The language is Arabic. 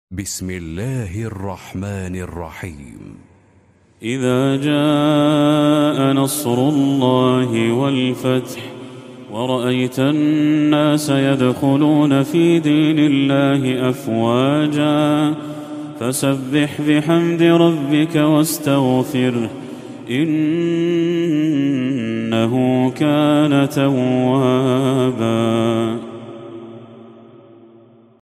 بسم الله الرحمن الرحيم. إذا جاء نصر الله والفتح ورأيت الناس يدخلون في دين الله أفواجا فسبح بحمد ربك واستغفره إنه كان توابا.